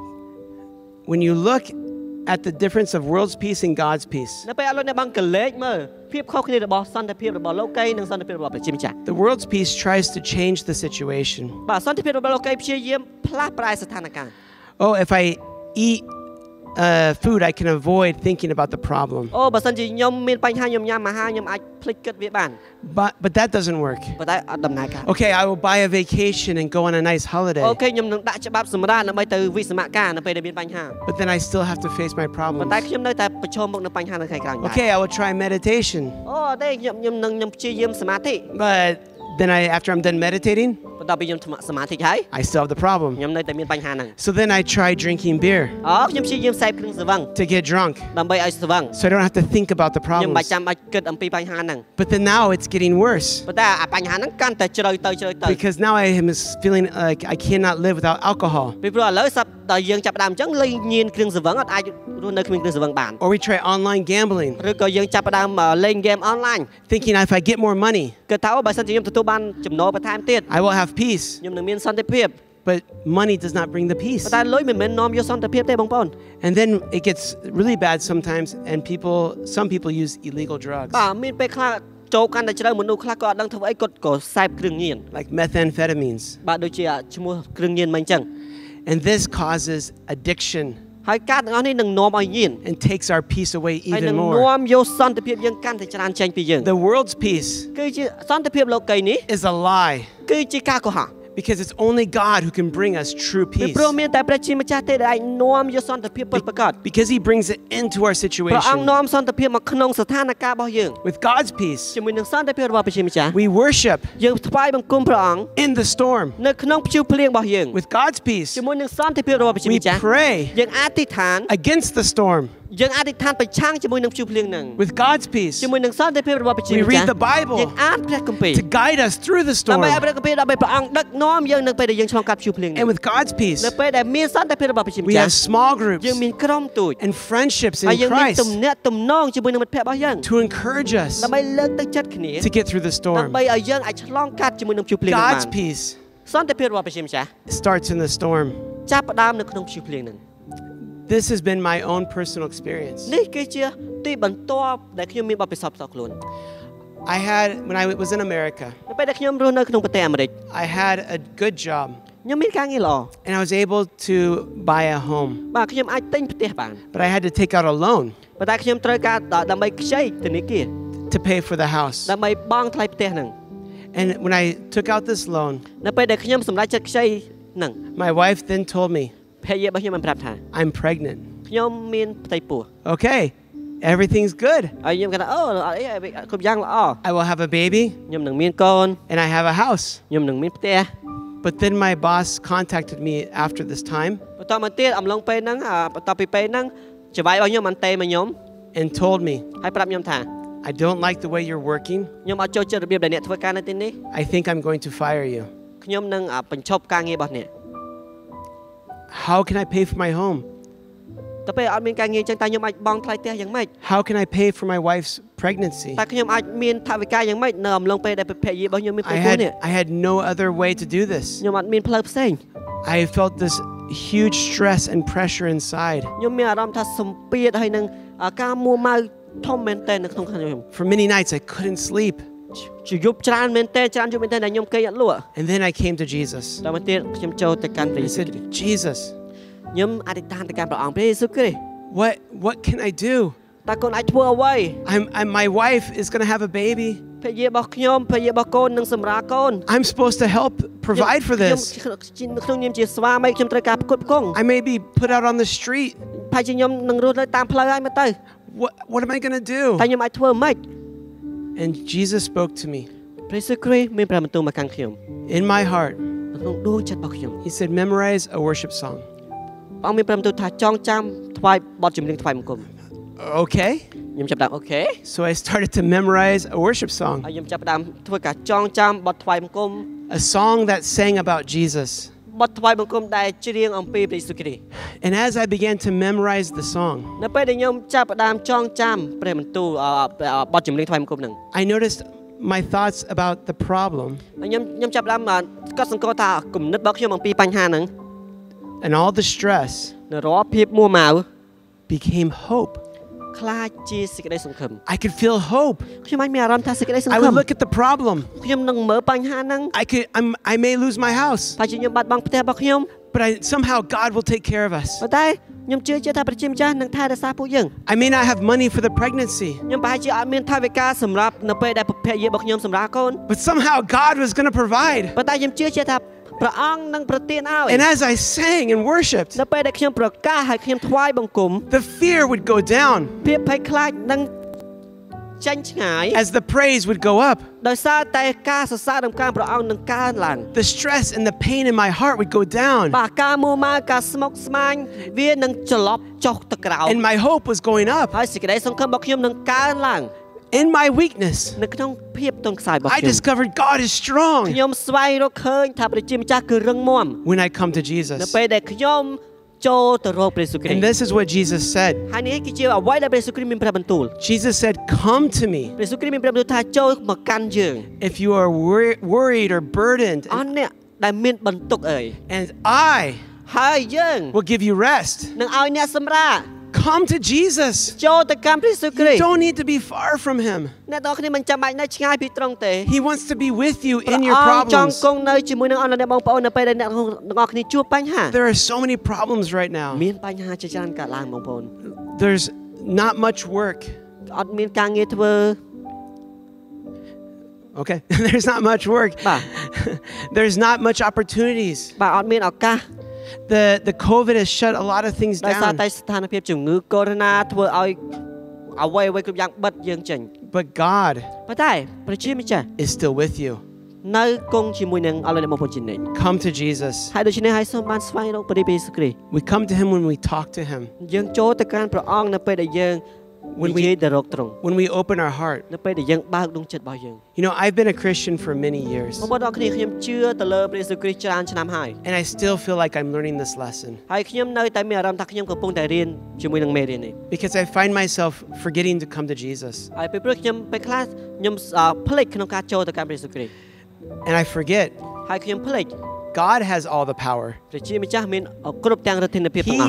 When you look at the difference of world's peace and God's peace, នៅពេលអត់លោកអ្នកបានកលេចមើលភាពខុសគ្នារបស់សន្តិភាពរបស់លោកីនិងសន្តិភាពរបស់ព្រះជាម្ចាស់ the world's peace tries to change the situation. បាទសន្តិភាពរបស់លោកីព្យាយាមផ្លាស់ប្រែស្ថានភាព Oh, if I eat food, I can avoid thinking about the problem. អូបើសិនជាខ្ញុំមានបញ្ហាខ្ញុំញ៉ាំអាហារខ្ញុំអាចភ្លេចគិតវាបាន But that doesn't work. ប៉ុន្តែអត់ដំណើរការ Okay, I will buy a vacation and go on a nice holiday. អូខេខ្ញុំនឹងដាក់ច្បាប់សម្រាប់ដើម្បីទៅវិសមការនៅពេលដែលមានបញ្ហា But then I still have to face my ប៉ុន្ problems. តែខ្ញុំនៅតែប្រឈមមុខនឹងបញ្ហានៅថ្ងៃក្រោយដែរ Okay, I will try meditation. អូទេខ្ញុំព្យាយាមសមាធិ But then after I'm done meditating, បន្ទាប់ពីខ្ញុំសមាធិហើយ I still have the problem. ខ្ញុំនៅតែមានបញ្ហាហ្នឹង So then I try drinking beer អូខ្ញុំព្យាយាមសេពគ្រឿងស្រវឹង to get drunk, ដើម្បីឲ្យស្រវឹង so I don't have to think about the ខ្ញុំបាច់ problems. ចាំបាច់គិតអំពីបញ្ហាហ្នឹង But then now it's getting worse ប៉ុន្តែអាបញ្ហាហ្នឹងកាន់តែជ្រៅទៅ because now I am feeling like I cannot live without alcohol. ពីព្រោះឥឡូវសប្តាហ៍ដល់យើងចាប់ផ្ដើមអញ្ចឹងលេងញៀនគ្រឿងស្រវឹងអត់អាចរស់នៅគ្មានគ្រឿងស្រវឹងបាន Or we try online gambling, ឬក៏យើងចាប់ផ្ដើមលេងហ្គេមអនឡាញ thinking if I get more money, គឺថាបើសិនជាខ្ញុំទទួលបានចំណូលបន្ថែមទៀត I will have peace. ខ្ញុំនឹងមានសន្តិភាព But money does not bring the peace. ប៉ុន្តែលុយមិនមែននាំយកសន្តិភាពទេបងប្អូន And then it gets really bad sometimes, and some people use illegal drugs, បាទមានពេលខ្លះចូលកាន់តែជ្រៅមនុស្សខ្លះក៏អត់ដឹងធ្វើអីគាត់ក៏សេពគ្រឿងញៀន like methamphetamines. បាទដូចជាឈ្មោះគ្រឿងញៀនមិនអញ្ចឹង And this causes addiction ហើយការទាំងអស់នេះនឹងនាំឲ្យញៀន and takes our peace away ហើយនឹង even នាំ more. យកសន្តិភាពយើងកាន់តែច្រើនចេញពីយើង The world's peace គឺជាសន្តិភាពលោកីនេះ is a lie គឺជាការកុហក because it's only God who can bring us true ពី peace. ព្រោះមានតែព្រះជាម្ចាស់ទេដែលអាចនាំយកសន្តិភាពពិតប្រាកដ Because He brings it into our ព្រះអង្គ situation. នាំសន្តិភាពមកក្នុងស្ថានភាពរបស់យើង With God's peace, ជាមួយនឹងសន្តិភាពរបស់ព្រះជាម្ចាស់ we worship យើងថ្វាយបង្គំព្រះអង្គ in the storm. នៅក្នុងព្យុះភ្លៀងរបស់យើង With God's peace, ជាមួយនឹងសន្តិភាពរបស់ព្រះជា we ម្ចាស់ pray យើងអធិដ្ឋាន against the storm. យើងអធិដ្ឋានប្រឆាំងជាមួយនឹងព្យុះភ្លៀងហ្នឹង With God's peace, ជាមួយនឹងសន្តិភាពរបស់ព្រះជា we ម្ចាស់ read the Bible យើងអានព្រះគម្ពីរ to guide us through the ដើម្បី storm. ឲ្យព្រះគម្ពីរដើម្បីព្រះអង្គដឹកនាំយើងនៅពេលដែលយើងឆ្លងកាត់ព្យុះភ្លៀងហ្នឹង And with God's peace, នៅពេលដែលមានសន្តិភាពរបស់ព្រះជា we ម្ចាស់ have small groups យើងមានក្រុមទូច and friendships ហើយ in យើងមាន Christ ទំនាក់ទំនងជាមួយនឹងមិត្តភក្តិរបស់យើង to encourage us ដើម្បីលើកទឹកចិត្តគ្នា to get through the storm. ដើម្បីឲ្យយើងអាចឆ្លងកាត់ជាមួយនឹងព្យុះភ្លៀងហ្នឹងបាន God's peace សន្តិភាពរបស់ព្រះជាម្ចាស់ starts in the storm. ចាប់ផ្ដើមនៅក្នុងព្យុះភ្លៀងហ្នឹង This has been my own personal experience. នេះគឺជាទីបន្ទាប់ដែលខ្ញុំមានបទពិសោធន៍ផ្ទាល់ខ្លួន When I was in America, នៅពេលដែលខ្ញុំរស់នៅក្នុងប្រទេសអាមេរិក I had a good job. ខ្ញុំមានការងារល្អ and I was able to buy a home. បាទខ្ញុំអាចទិញផ្ទះបាន But I had to take out a loan ប៉ុន្តែខ្ញុំត្រូវការដើម្បីខ្ចីធនាគារ to pay for the house. ដើម្បីបង់ថ្លៃផ្ទះហ្នឹង And when I took out this loan, នៅពេលដែលខ្ញុំសម្រេចចិត្តខ្ចីហ្នឹង my wife then told me, ភរិយារបស់ខ្ញុំបានប្រាប់ថា I'm pregnant. ខ្ញុំមានផ្ទៃពោះ Okay, everything's good. ហើយខ្ញុំគាត់ថាអូអត់អីគ្រប់យ៉ាងល្អ I will have a baby ខ្ញុំនឹងមានកូន and I have a house. ខ្ញុំនឹងមានផ្ទះ But then my boss contacted me after this time បន្តមកទៀតអំឡុងពេលហ្នឹងបន្ទាប់ពីពេលហ្នឹងច្បាយរបស់ខ្ញុំបានទេមកខ្ញុំ and told me, ហើយប្រាប់ខ្ញុំថា I don't like the way you're working. ខ្ញុំអត់ចូលចិត្តរបៀបដែលអ្នកធ្វើការនៅទីនេះ I think I'm going to fire you. ខ្ញុំនឹងបញ្ឈប់ការងាររបស់អ្នក How can I pay for my home? ទៅពេលអត់មានការងារចឹងតើខ្ញុំអាចបង់ថ្លៃផ្ទះយ៉ាងម៉េច How can I pay for my wife's pregnancy? តើខ្ញុំអាចមានថវិកាយ៉ាងម៉េចនៅអំឡុងពេលដែលភរិយារបស់ខ្ញុំមានផ្ទៃពោះនេះ I had no other way to do this. ខ្ញុំអត់មានផ្លូវផ្សេង I felt this huge stress and pressure inside. ខ្ញុំមានអារម្មណ៍ថាសម្ពាធហើយនឹងការមួម៉ៅធំមែនទែននៅក្នុងខ្ញុំ For many nights I couldn't sleep. ជាយប់ច្រើនមែនទែនច្រើនយប់មែនទែនដែលខ្ញុំគេងអត់លក់ And then I came to Jesus. ដល់មកទៀតខ្ញុំចូលទៅកាន់ព្រះយេ I ស៊ូវ said, Jesus, ខ្ញុំអធិដ្ឋានទៅកាន់ព្រះអង្គព្រះយេស៊ូវគ្រីស្ទ what can I do? តើកូនអាចធ្វើអ្វី My wife is going to have a baby. ភរិយារបស់ខ្ញុំភរិយារបស់កូននឹងសម្រាលកូន I'm supposed to help provide for this. ខ្ញុំខ្ញុំជាស្វាមីខ្ញុំត្រូវការផ្គត់ផ្គង់ I may be put out on the street. ហើយជាខ្ញុំនឹងរស់នៅតាមផ្លូវហើយមកទៅ What am I going to do? តែខ្ញុំអាចធ្វើម៉េច And Jesus spoke to me ព្រះយេស៊ូវគ្រីស្ទមានព្រះបន្ទូលមកកាន់ខ្ញុំ in my heart. នៅក្នុងដួងចិត្តរបស់ខ្ញុំ He said, memorize a worship song. ព្រះអង្គមានព្រះបន្ទូលថាចងចាំថ្វាយបទចម្រៀងថ្វាយបង្គំ Okay. ខ្ញុំចាប់ផ្ដើមអូខេ So I started to memorize a worship song, ហើយខ្ញុំចាប់ផ្ដើមធ្វើការចងចាំបទថ្វាយបង្គំ a song that sang about Jesus. បទថ្វាយបង្គំដែលច្រៀងអំពីព្រះយេស៊ូវគ្រីស្ទ And as I began to memorize the song, នៅពេលដែលខ្ញុំចាប់ផ្ដើមចងចាំព្រះបន្ទូលបទចម្រៀងថ្វាយបង្គំហ្នឹង I noticed my thoughts about the problem ខ្ញុំចាប់ផ្ដើមកត់សង្កល់ថាគំនិតរបស់ខ្ញុំអំពីបញ្ហាហ្នឹង and all the stress នៅរាល់ភាពមួម៉ៅ became hope. ខ្លាចជាសេចក្តីសង្ឃឹម I could feel hope. ខ្ញុំអាចមានអារម្មណ៍ថាសេចក្តីសង្ I ឃឹ would ម look at the problem. ខ្ញុំនឹងមើលបញ្ហាហ្នឹង I may lose my house, តែជាខ្ញុំបាត់បង់ផ្ទះរបស់ខ្ញុំ but somehow God will take care of us. ប៉ុន្តែខ្ញុំជឿជាក់ថាព្រះជាម្ចាស់នឹងថែរក្សាពួកយើង I may not have money for the pregnancy, ខ្ញុំប្រហែលជាអត់មានថវិកាសម្រាប់នៅពេលដែលភរិយារបស់ខ្ញុំសម្រាប់កូន but somehow God was going to provide. ប៉ុន្តែខ្ញុំជឿជាក់ថាព្រះអង្គនឹងប្រទានឲ្យ And as I sang and worshiped, នៅពេលដែលខ្ញុំប្រកាសហើយខ្ញុំថ្វាយបង្គំ the fear would go down ភាពភ័យខ្លាចនឹងចាញ់ឆ្ងាយ as the praise would go up. ដោយសារតែការសរសើរដំណើរព្រះអង្គនឹងកើនឡើង The stress and the pain in my heart would go down. បាទការមួម៉ៅការស្មុគស្មាញវានឹងច្រឡប់ចុះទៅក្រោម And my hope was going up. ហើយសេចក្តីសង្ឃឹមរបស់ខ្ញុំនឹងកើនឡើង In my weakness, នៅក្នុងភាពទន់ខ្សោយរបស់ I ខ្ញុំ discovered God is strong ខ្ញុំស្វែងរកឃើញថាព្រះជាម្ចាស់គឺរឹងមាំ when I come to នៅ Jesus. ពេលដែលខ្ញុំចូលទៅរកព្រះយេស៊ូវគ្រី And ស្ទ this is what Jesus said. ហើយនេះគឺជាអ្វីដែលព្រះយេស៊ូវគ្រីស្ទមានព្រះបន្ទូល Jesus said, come to me ព្រះយេស៊ូវគ្រីស្ទមានព្រះបន្ទូលថាចូលមកកាន់យើង if you are worried or burdened, អស់អ្នកដែលមានបន្ទុកអី and I ហើយយើង will give you rest. នឹងឲ្យអ្នកសម្រាក Come to Jesus. ចូលទៅកាន់ព្រះយេស៊ូវគ្រី You ស្ទ don't need to be far from him. អ្នកទាំងគ្នាមិនចាំបាច់នៅឆ្ងាយពីទ្រង់ទេ He wants to be with you in ព្រះ your អង្គចង់ problems. គង់នៅជាមួយនឹងអស់អ្នកបងប្អូននៅពេលដែលអ្នកទាំងអស់គ្នាជួបបញ្ហា There are so many problems right now. មានបញ្ហាជាច្រើនកើតឡើងបងប្អូន There's not much work. អត់មានការងារធ្វើ Okay, there's not much work. បាទ There's not much opportunities. បាទអត់មានឱកាស The COVID has shut a lot of things ដោយសារ down. តែស្ថានភាពជំងឺកូវីដ -19 ធ្វើឲ្យអ្វីៗគ្រប់យ៉ាងបិទយើងចេញ But God ប៉ុន្តែព្រះជាម្ចាស់ is still with you. នៅគង់ជាមួយនឹងអស់លោកអ្នកបងប្អូនជានិច្ច Come to Jesus. ហើយដូច្នេះហើយសូមបានស្វែងរកព្រះយេស៊ូវគ្រីស្ទ We come to him when we talk to him. យើងចូលទៅកាន់ព្រះអង្គនៅពេលដែលយើង When និយាយ we ទៅរកទ្រង់ when we open our heart. នៅពេលដែលយើងបើកដួងចិត្តរបស់យើង You know, I've been a Christian for many years, បងប្អូនទាំងគ្នាខ្ញុំជឿទៅលើព្រះយេស៊ូវគ្រីស្ទច្រើនឆ្នាំហើយ and I still feel like I'm learning this lesson ហើយខ្ញុំនៅតែមានអារម្មណ៍ថាខ្ញុំកំពុងតែរៀនជាមួយនឹងមេរៀននេះ because I find myself forgetting to come to Jesus. ហើយពេលព្រឹកខ្ញុំពេលខ្លះខ្ញុំភ្លេចក្នុងការចូលទៅកាន់ព្រះយេស៊ូវគ្រីស្ទ And I forget ហើយខ្ញុំភ្លេច God has all the power. ព្រះជាម្ចាស់មានគ្រប់ទាំងឫទ្ធិភាពទាំងអស់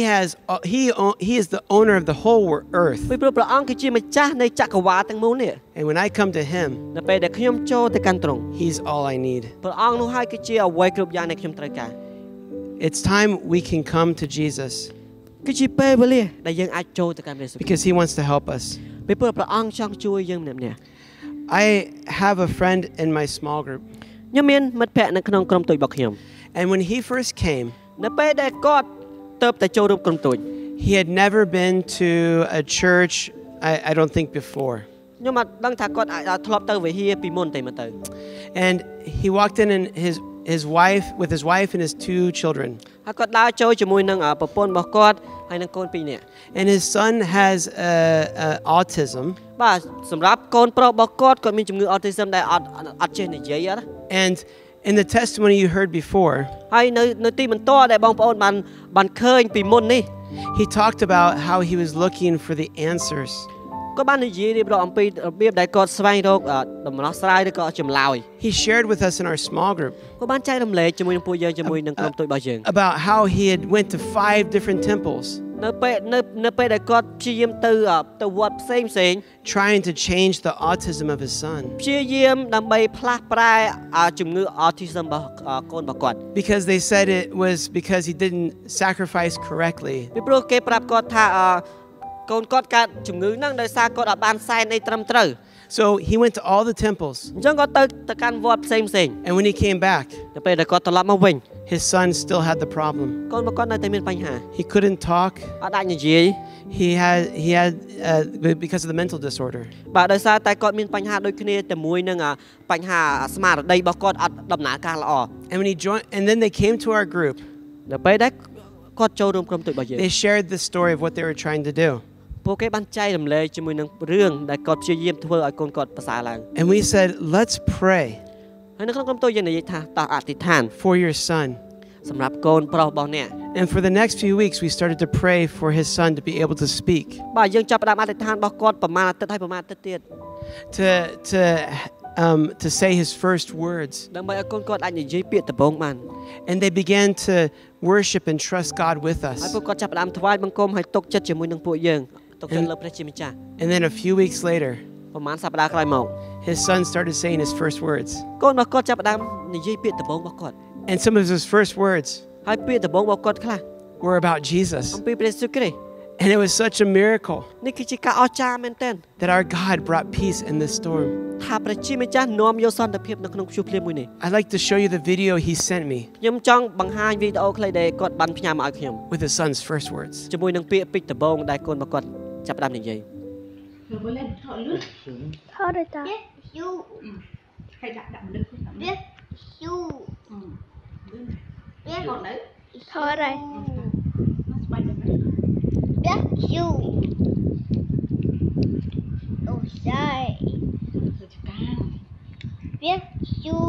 He is the owner of the whole earth. ពីព្រោះព្រះអង្គគឺជាម្ចាស់នៃចក្រវាឡទាំងមូលនេះ And when I come to him, នៅពេលដែលខ្ញុំចូលទៅកាន់ទ្រង់ he's all I need. ព្រះអង្គនោះហើយគឺជាអ្វីគ្រប់យ៉ាងដែលខ្ញុំត្រូវការ It's time we can come to Jesus គឺជាពេលវេលាដែលយើងអាចចូលទៅកាន់ព្រះយេស៊ូវ because he wants to help us. ពីព្រោះព្រះអង្គចង់ជួយយើងម្នាក់ៗ I have a friend in my small group. ខ្ញុំមានមិត្តភក្តិនៅក្នុងក្រុមតូចរបស់ខ្ញុំ And when he first came, នៅពេលដែលគាត់ទៅតែចូលរួមក្រុមតូច he had never been to a church, I don't think, before. ខ្ញុំអត់ដឹងថាគាត់អាចធ្លាប់ទៅវិហារពីមុនទេមើលទៅ And he walked in and his wife and his 2 children. ហើយគាត់ដើរចូលជាមួយនឹងប្រពន្ធរបស់គាត់ហើយនឹងកូនពីរនាក់ And his son has autism. បាទសម្រាប់កូនប្រុសរបស់គាត់មានជំងឺ autism ដែលអត់ចេះនិយាយអត់ And in the testimony you heard before, ហើយនៅទីបន្ទាល់ដែលបងប្អូនបានឃើញពីមុននេះ he talked about how he was looking for the answers. គាត់បាននិយាយរៀបរាប់អំពីរបៀបដែលគាត់ស្វែងរកដំណោះស្រាយឬក៏ចម្លើយ He shared with us in our small group គាត់បានចែករំលែកជាមួយនឹងពួកយើងជាមួយនឹងក្រុមតូចរបស់យើង about how he had went to 5 different temples នៅពេលដែលគាត់ព្យាយាមទៅវត្តផ្សេង trying to change the autism of his son ព្យាយាមដើម្បីផ្លាស់ប្រែជំងឺ autism របស់កូនរបស់គាត់ because they said it was because he didn't sacrifice correctly ពីព្រោះគេប្រាប់គាត់ថាកូនគាត់កើតជំងឺហ្នឹងដោយសារគាត់អត់បានសែនអីត្រឹមត្រូវ So he went to all the temples អញ្ចឹងគាត់ទៅកាន់វត្តផ្សេង and when he came back ទៅពេលដែលគាត់ត្រឡប់មកវិញ his son still had the problem កូនរបស់គាត់នៅតែមានបញ្ហា he couldn't talk អត់អាចនិយាយ he had because of the mental disorder បាទដោយសារតែគាត់មានបញ្ហាដូចគ្នាជាមួយនឹងបញ្ហាស្មារតីរបស់គាត់អត់ដំណើរការល្អ and when he joined and then they came to our group ដល់ពេលដែលគាត់ចូលរួមក្រុមតូចរបស់យើង they shared the story of what they were trying to do ពួកគេបានចែករំលែកជាមួយនឹងរឿងដែលគាត់ព្យាយាមធ្វើឲ្យកូនគាត់ប្រសើរឡើង and we said let's pray ហើយនៅក្នុងក្រុមតូចយើងនិយាយថាតោះអធិដ្ឋាន for your son សម្រាប់កូនប្រុសរបស់អ្នក and for the next few weeks we started to pray for his son to be able to speak បាទយើងចាប់ផ្ដើមអធិដ្ឋានរបស់គាត់ប្រហែលអាទិត្យហើយប្រហែលអាទិត្យទៀត to say his first words ដើម្បីឲ្យកូនគាត់អាចនិយាយពាក្យដំបូងបាន and they began to worship and trust God with ហើយ us ពួកគាត់ចាប់ផ្ដើមថ្វាយបង្គំហើយទុកចិត្តជាមួយនឹងពួកយើងទុកចិត្តលើព្រះជាម្ចាស់ and then a few weeks later ប្រហែលសប្ដាហ៍ក្រោយមក his son started saying his first words កូនរបស់គាត់ចាប់ផ្ដើមនិយាយពាក្យដំបូងរបស់គាត់ and some of his first words ហើយពាក្យដំបូងរបស់គាត់ខ្លះ were about Jesus អំពីព្រះយេស៊ូវគ្រីស្ទ and it was such a miracle នេះគឺជាការអស្ចារ្យមែនទែន that our God brought peace in this storm ថាព្រះជាម្ចាស់នាំយកសន្តិភាពនៅក្នុងព្យុះភ្លៀងមួយនេះ I'd like to show you the video he sent me ខ្ញុំចង់បង្ហាញវីដេអូខ្លីដែលគាត់បានផ្ញើមកឲ្យខ្ញុំ with his son's first words ជាមួយនឹងពាក្យពេចន៍ដំបូងដែលកូនរបស់គាត់ចាប់ផ្ដើមនិយាយ Thôi rồi ta. Biết du. Hay đặt lưng. Biết du. Biết Còn đấy. thôi rồi. Nó bay được đấy. Biết du. Ôi trời. Rồi chụp càng. Biết du.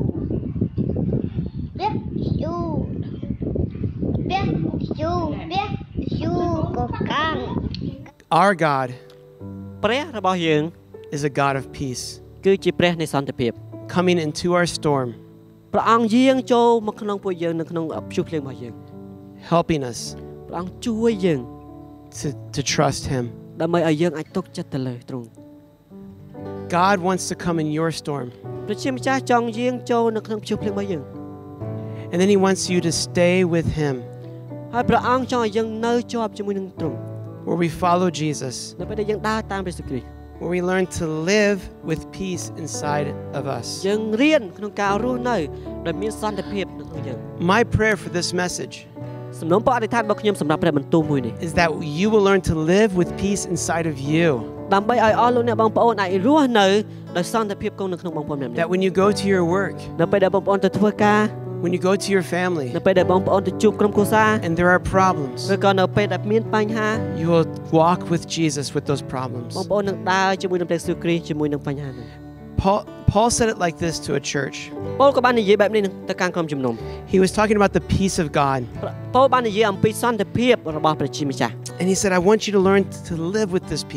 Biết du. Biết du. Biết du của con. our God ព្រះរបស់យើង is a God of peace គឺជាព្រះនៃសន្តិភាព coming into our storm ព្រះអង្គយាងចូលមកក្នុងពួកយើងនៅក្នុងព្យុះភ្លៀងរបស់យើង helping us ព្រះអង្គជួយយើង to trust him ដើម្បីឲ្យយើងអាចទុកចិត្តទៅលើទ្រង់ God wants to come in your storm ព្រះជាម្ចាស់ចង់យាងចូលនៅក្នុងព្យុះភ្លៀងរបស់យើង and then he wants you to stay with him ហើយព្រះអង្គចង់ឲ្យយើងនៅជាប់ជាមួយនឹងទ្រង់ where we follow Jesus នៅពេលដែលយើងដើរតាមព្រះយេស៊ូវគ្រីស្ទ where we learn to live with peace inside of us យើងរៀនក្នុងការរស់នៅដោយមានសន្តិភាពនៅក្នុងយើង my prayer for this message សំណូមពរអធិដ្ឋានរបស់ខ្ញុំសម្រាប់ព្រះបន្ទូលមួយនេះ is that you will learn to live with peace inside of you ដើម្បីឲ្យអស់លោកអ្នកបងប្អូនអាចរស់នៅដោយសន្តិភាពគង់នៅក្នុងបងប្អូនម្នាក់ៗ that when you go to your work នៅពេលដែលបងប្អូនទៅធ្វើការ when you go to your family នៅពេលដែលបងប្អូនទៅជួបក្រុមគ្រួសារ and there are problems ឬក៏នៅពេលដែលមានបញ្ហា you will walk with Jesus with those problems បងប្អូននឹងដើរជាមួយនឹងព្រះយេស៊ូវគ្រីស្ទជាមួយនឹងបញ្ហាហ្នឹង Paul said it like this to a church ប៉ូលក៏បាននិយាយបែបនេះទៅកាន់ក្រុមជំនុំ he was talking about the peace of God ប៉ូលបាននិយាយអំពីសន្តិភាពរបស់ព្រះជាម្ចាស់ and he said I want you to learn to live with this peace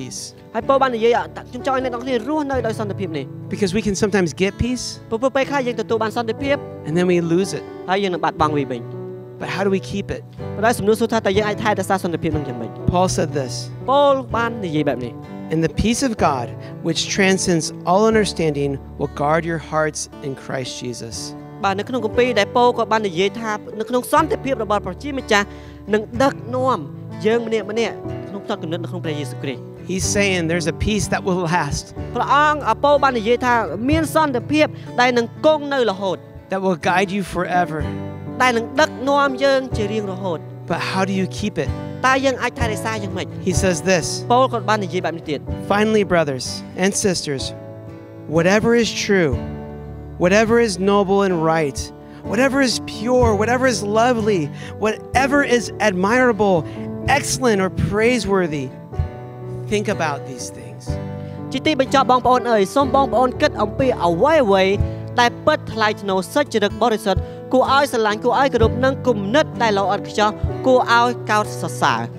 ហើយពោលបាននិយាយខ្ញុំចង់ឲ្យអ្នកទាំងគ្នារស់នៅដោយសន្តិភាពនេះ Because we can sometimes get peace ព្រោះពេលខ្លះយើងទទួលបានសន្តិភាព and then we lose it. ហើយយើងនឹងបាត់បង់វាវិញ But how do we keep it? ប៉ុន្តែសំណួរសួរថាតើយើងអាចថែរក្សាសន្តិភាពនឹងយ៉ាងម៉េច Paul said this. ពោលបាននិយាយបែបនេះ And the peace of God, which transcends all understanding, will guard your hearts in Christ Jesus. បាទនៅក្នុងគម្ពីរដែលពោលក៏បាននិយាយថានៅក្នុងសន្តិភាពរបស់ព្រះជាម្ចាស់នឹងដឹកនាំយើងម្នាក់ក្នុងផ្ទត់គំនិតនៅក្នុងព្រះយេស៊ូវគ្រីស្ទ He's saying there's a peace that will last, ព្រះអង្គអពោលបាននិយាយថាមានសន្តិភាពដែលនឹងគង់នៅរហូត that will guide you forever. ដែលនឹងដឹកនាំយើងជារៀងរហូត But how do you keep it? តើយើងអាចថែរក្សាយ៉ាងម៉េច He says this. ពោលក៏បាននិយាយបែបនេះទៀត Finally, brothers and sisters, whatever is true, whatever is noble and right, whatever is pure, whatever is lovely, whatever is admirable, excellent or praiseworthy, think about these things. ជាទីបញ្ចប់បងប្អូនអើយសូមបងប្អូនគិតអំពីអ្វីដែលពិតថ្លៃថ្នូរសុចរិតបរិសុទ្ធគួរឲ្យស្រឡាញ់គួរឲ្យគោរពនិងគំនិតដែលល្អឥតខ្ចោះគួរឲ្យកោតសរសើរ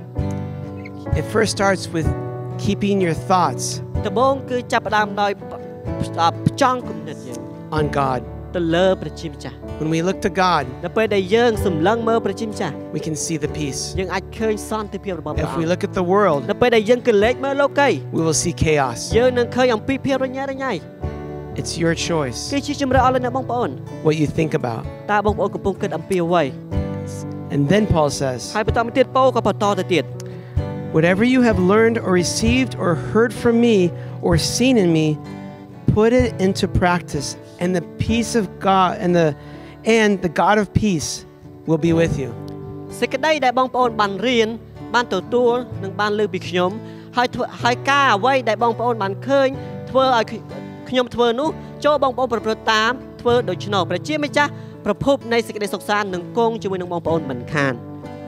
It first starts with keeping your thoughts ដំបូងគឺចាប់ផ្ដើមដោយផ្ចង់គំនិតយើង on God. ទៅលើព្រះជាម្ចាស់ When we look to God, នៅពេលដែលយើងសម្លឹងមើលព្រះជាម្ចាស់ we can see the peace. យើងអាចឃើញសន្តិភាពរបស់ព្រះ If អ we ង្គ look at the world, នៅពេលដែលយើងកលេចមើលលោកី we will see chaos. យើងនឹងឃើញអំពីភាពរញ៉េរញ៉ៃ It's your choice គឺជាជំរឿនអស់លើអ្នកបងប្អូន what you think about. តើបងប្អូនកំពុងគិតអំពីអ្វី And then Paul says, ហើយបន្តមកទៀតពោលក៏បន្តទៅទៀត whatever you have learned or received or heard from me or seen in me, put it into practice, and the peace of God and the God of peace will be with you. សេចក្តីដែលបងប្អូនបានរៀនបានទទួលនិងបានលើពីខ្ញុំហើយការអ្វីដែលបងប្អូនបានឃើញធ្វើឲ្យខ្ញុំធ្វើនោះចូលបងប្អូនប្រព្រឹត្តតាមធ្វើដូច្នោះព្រះជាម្ចាស់ប្រភពនៃសេចក្តីសុខសាន្តនឹងគង់ជាមួយនឹងបងប្អូនមិនខាន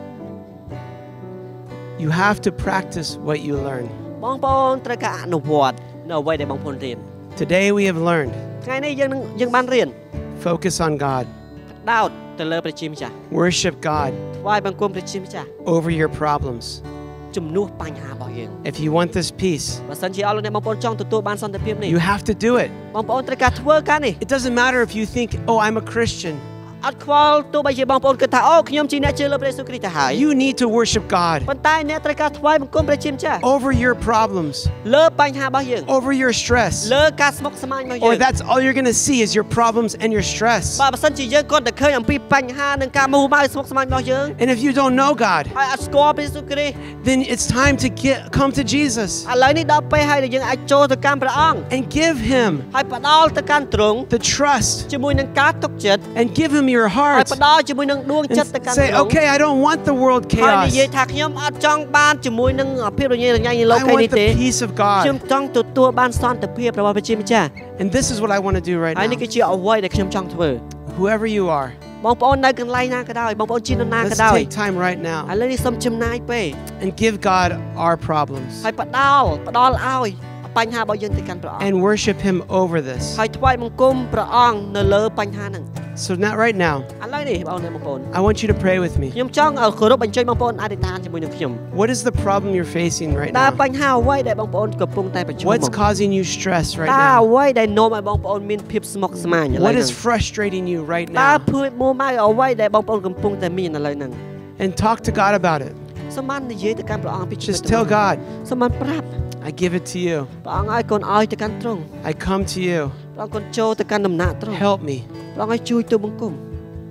You have to practice what you learn. បងប្អូនត្រូវការអនុវត្តនៅអ្វីដែលបងប្អូនរៀន Today we have learned. ថ្ងៃនេះយើងបានរៀន Focus on God. ដោតទៅលើព្រះជាម្ចាស់ Worship God ថ្វាយបង្គំព្រះជាម្ចាស់ over your problems. ជំនួសបញ្ហារបស់យើង If you want this peace, បើសិនជាអស់លោកអ្នកបងប្អូនចង់ទទួលបានសន្តិភាពនេះ you have to do it. បងប្អូនត្រូវការធ្វើការនេះ It doesn't matter if you think, oh, I'm a Christian. អត់ខ្វល់ទោះបីជាបងប្អូនគិតថាអូខ្ញុំជាអ្នកជឿលើព្រះយេស៊ូវគ្រីស្ទទៅហើយ You need to worship God ប៉ុន្តែអ្នកត្រូវការថ្វាយបង្គំព្រះជាម្ចាស់ over your problems, លើបញ្ហារបស់យើង over your stress. លើការស្មុគស្មាញរបស់យើ Or ង that's all you're going to see is your problems and your stress. បើសិនជាយើងគាត់តែឃើញអំពីបញ្ហានិងការមូម៉ៅស្មុគស្មាញរបស់យើង And if you don't know God, ហើយអត់ស្គាល់ព្រះយេស៊ូវគ្រីស្ទ then it's time to come to Jesus ឥឡូវនេះដល់ពេលហើយដែលយើងអាចចូលទៅកាន់ព្រះអង្គ and give him ហើយផ្ដល់ទៅកាន់ទ្រង់ the trust ជាមួយនឹងការទុកចិត្ត and give him your ហើយ heart ផ្ដល់ជាមួយនឹងដួងចិត្តទៅកាន់ and say, ទ្រង់ okay, I don't want the world ហើយនិយាយ chaos. ថាខ្ញុំអត់ចង់បានជាមួយនឹងភាពរញ៉េរញ៉ៃនៃលោក I ី want នេះទេ the peace of ខ្ញុំ God. ចង់ទទួលបានសន្តិភាពរបស់ព្រះជាម្ចាស់ And this is what I want to do right ហើយនេះ now. គឺជាអ្វីដែលខ្ញុំចង់ធ្វើ Whoever you are, បងប្អូននៅកន្លែងណាក៏ដោយបងប្អូនជានរណាក៏ let's ដោយ take time right ឥ now ឡូវនេះសូមចំណាយពេល and give God our problems ហើយផ្ដល់ឲ្យបញ្ហារបស់យើងទៅកាន់ព្រះអង្គ and worship him over this. ហើយថ្វាយបង្គំព្រះអង្គនៅលើបញ្ហាហ្នឹង So now, right now, ឥឡូវនេះបងប្អូន I want you to pray with me. ខ្ញុំចង់ឲ្យគោរពអញ្ជើញបងប្អូនអធិដ្ឋានជាមួយនឹងខ្ញុំ What is the problem you're facing right តើ now? បញ្ហាអ្វីដែលបងប្អូនកំពុងតែប្រឈមមុខ What's causing you stress right តើ now? អ្វីដែលនាំឲ្យបងប្អូនមានភាពស្មុគស្មាញឥឡូវ What ហ្នឹង is frustrating you right តើ now? ភួយមួម៉ៅអ្វីដែលបងប្អូនកំពុងតែមានឥឡូវហ្នឹង And talk to God about it. សូមបាននិយាយទៅកាន់ព្រះអង្គពីជីវិត Just tell God, សូមបានប្រាប់ I give it to you. ព្រះអង្គឲ្យកូនឲ្យទៅកាន់ទ្រង់ I come to you. ព្រះអង្គកូនចូលទៅកាន់ដំណាក់ទ្រង់ Help me. ព្រះអង្គឲ្យជួយទូបង្គំ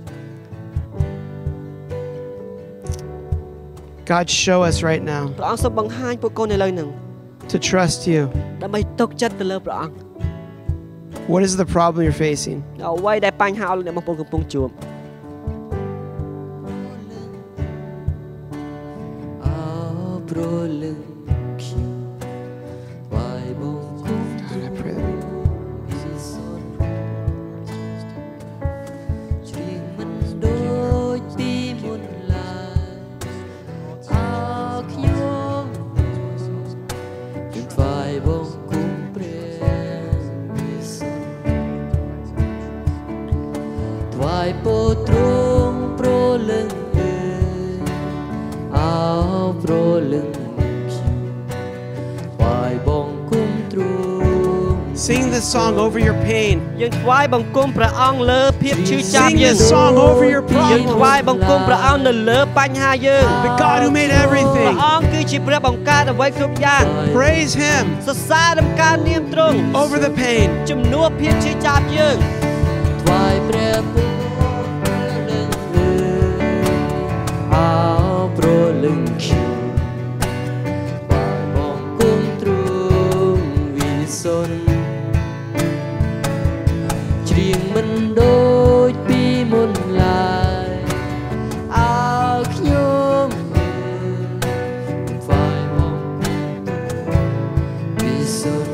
God, show us right now ព្រះអង្គសូមបង្ហាញពួកកូនឥឡូវហ្នឹង to trust you. ដើម្បីទុកចិត្តទៅលើព្រះអង្គ What is the problem you're facing? អ្វីដែលបញ្ហាអស់លោកអ្នកបងប្អូនកំពុងជួប God, I pray that we ដូចពីមុនឡើយអើខ្ញុំថ្វាយបង្គំព្រះវិសុទ្ធថ្វាយពោទ្រង់ព្រលឹងអើព្រលឹងខ្ញុំ Sing this song over your pain. យើងថ្វាយបង្គំព្រះអង្គលើភាពឈឺចាប់ Sing យើង this song over your យើងថ្វាយ problems. បង្គំព្រះអង្គនៅលើបញ្ហាយើង The God who made ព្រះ everything. អង្គគឺជាព្រះបង្កើតអ្វីគ្រប់យ៉ាង Praise Him សរសើរដំណើរនាមទ្រង់ over the pain. ជំនួសភាពឈឺចាប់យើងថ្វាយព្រះពុទ្ធលើកលើអោប្រលឹងខ្ញុំថ្វាយបង្គំទ្រង់វិសុទ្ធច្រៀងមិនដូចពីមុនឡើយអោខ្ញុំថ្វាយបង្គំទ្រង់វិសុទ្ធ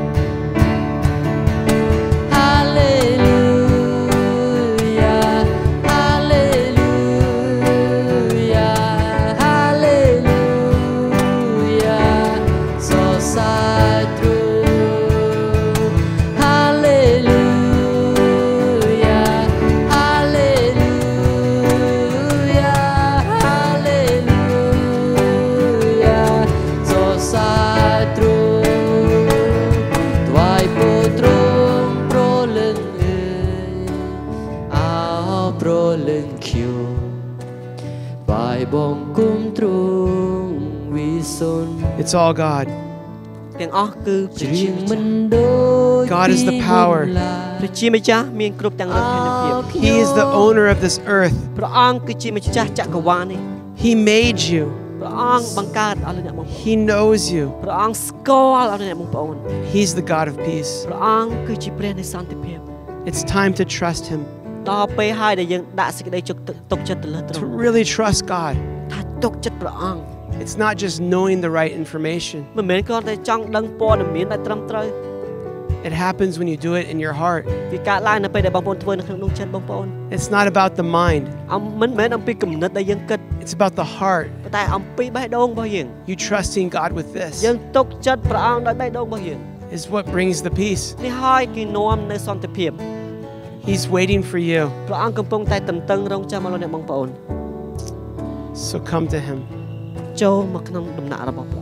It's all God. ទាំងអស់គឺព្រះជាម្ចាស់ God is the power. ព្រះជាម្ចាស់មានគ្រប់ទាំងលទ្ធិភាព He is the owner of this earth. ព្រះអង្គគឺជាម្ចាស់ចក្រវាលនេះ He made you. ព្រះអង្គបង្កើតអស់លោកអ្នកបងប្អូន He knows you. ព្រះអង្គស្គាល់អស់លោកអ្នកបងប្អូន He's the God of peace. ព្រះអង្គគឺជាព្រះនៃសន្តិភាព It's time to trust Him. ដល់ពេលហើយដែលយើងដាក់សេចក្តីទុកចិត្តទៅលើទ្រ To ង់ really trust God. ថាទុកចិត្តព្រះអង្គ It's not just knowing the right information. មិនមែនគ្រាន់តែចង់ដឹងព័ត៌មានដែលត្រឹមត្រូវ It happens when you do it in your heart. វាកើតឡើងនៅពេលដែលបងប្អូនធ្វើនៅក្នុងដួងចិត្តបងប្អូន It's not about the mind. មិនមែនអំពីគំនិតដែលយើងគិត It's about the heart. ប៉ុន្តែអំពីបេះដូងរបស់យើង You trusting God with this យើងទុកចិត្តព្រះអង្គដោយបេះដូងរបស់យើង is what brings the peace. នេះហើយគឺនាំនៅសន្តិភាព He's waiting for you. ព្រះអង្គកំពុងតែតន្ទឹងរង់ចាំមកលោកអ្នកបងប្អូន So come to Him. ចូលមកក្នុងដំណាក់របស់ព្រះ